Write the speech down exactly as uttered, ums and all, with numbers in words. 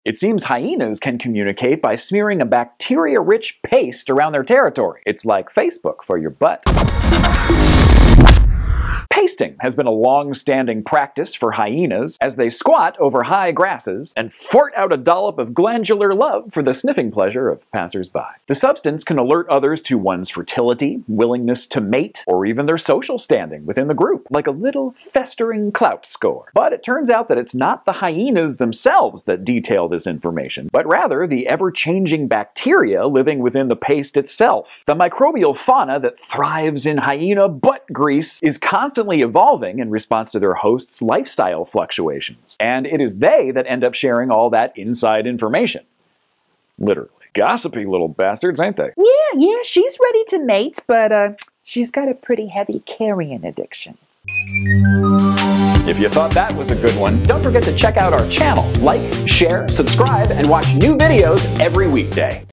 It seems hyenas can communicate by smearing a bacteria-rich paste around their territory. It's like Facebook for your butt. Pasting has been a long-standing practice for hyenas as they squat over high grasses and fart out a dollop of glandular love for the sniffing pleasure of passers-by. The substance can alert others to one's fertility, willingness to mate, or even their social standing within the group, like a little festering clout score. But it turns out that it's not the hyenas themselves that detail this information, but rather the ever-changing bacteria living within the paste itself. The microbial fauna that thrives in hyena butt grease is constantly evolving in response to their hosts' lifestyle fluctuations. And it is they that end up sharing all that inside information. Literally. Gossipy little bastards, ain't they? Yeah, yeah, she's ready to mate, but uh, she's got a pretty heavy carrion addiction. If you thought that was a good one, don't forget to check out our channel. Like, share, subscribe, and watch new videos every weekday.